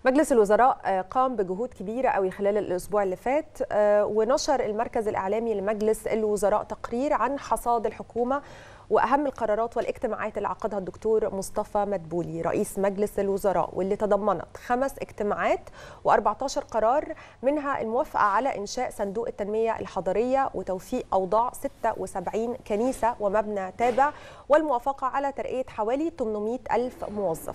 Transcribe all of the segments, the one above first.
مجلس الوزراء قام بجهود كبيرة قوي خلال الأسبوع اللي فات، ونشر المركز الإعلامي لمجلس الوزراء تقرير عن حصاد الحكومة وأهم القرارات والاجتماعات اللي عقدها الدكتور مصطفى مدبولي رئيس مجلس الوزراء، واللي تضمنت 5 اجتماعات و14 قرار، منها الموافقة على إنشاء صندوق التنمية الحضرية وتوثيق أوضاع 76 كنيسة ومبنى تابع، والموافقة على ترقية حوالي 800 ألف موظف.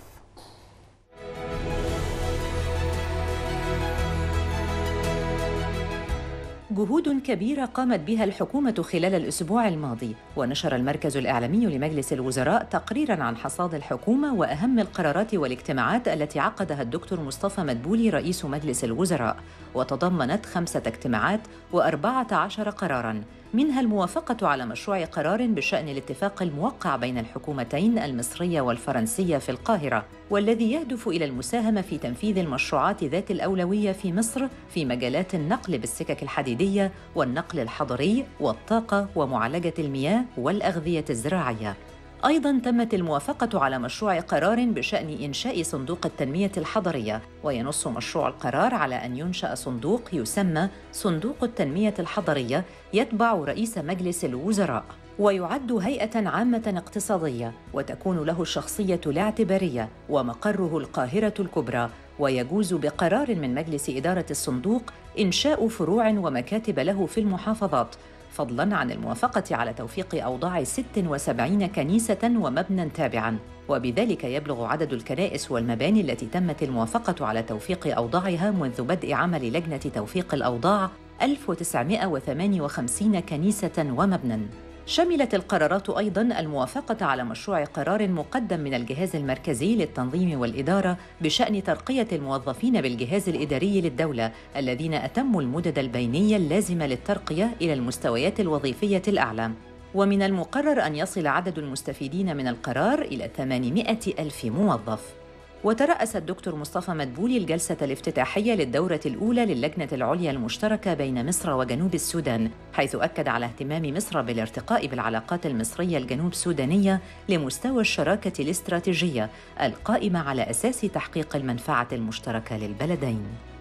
جهود كبيرة قامت بها الحكومة خلال الأسبوع الماضي، ونشر المركز الإعلامي لمجلس الوزراء تقريراً عن حصاد الحكومة وأهم القرارات والاجتماعات التي عقدها الدكتور مصطفى مدبولي رئيس مجلس الوزراء، وتضمنت 5 اجتماعات و14 قراراً، منها الموافقة على مشروع قرار بشأن الاتفاق الموقع بين الحكومتين المصرية والفرنسية في القاهرة، والذي يهدف إلى المساهمة في تنفيذ المشروعات ذات الأولوية في مصر في مجالات النقل بالسكك الحديدية والنقل الحضري والطاقة ومعالجة المياه والأغذية الزراعية. أيضاً تمت الموافقة على مشروع قرار بشأن إنشاء صندوق التنمية الحضرية، وينص مشروع القرار على أن ينشأ صندوق يسمى صندوق التنمية الحضرية يتبع رئيس مجلس الوزراء، ويعد هيئة عامة اقتصادية، وتكون له الشخصية الاعتبارية ومقره القاهرة الكبرى، ويجوز بقرار من مجلس إدارة الصندوق إنشاء فروع ومكاتب له في المحافظات، فضلاً عن الموافقة على توثيق أوضاع 76 كنيسة ومبنى تابعاً، وبذلك يبلغ عدد الكنائس والمباني التي تمت الموافقة على توثيق أوضاعها منذ بدء عمل لجنة توثيق الأوضاع 1958 كنيسة ومبنى. شملت القرارات أيضاً الموافقة على مشروع قرار مقدم من الجهاز المركزي للتنظيم والإدارة بشأن ترقية الموظفين بالجهاز الإداري للدولة الذين أتموا المدد البينية اللازمة للترقية إلى المستويات الوظيفية الأعلى، ومن المقرر أن يصل عدد المستفيدين من القرار إلى 800 ألف موظف. وترأس الدكتور مصطفى مدبولي الجلسة الافتتاحية للدورة الأولى للجنة العليا المشتركة بين مصر وجنوب السودان، حيث أكد على اهتمام مصر بالارتقاء بالعلاقات المصرية الجنوب سودانية لمستوى الشراكة الاستراتيجية القائمة على أساس تحقيق المنفعة المشتركة للبلدين.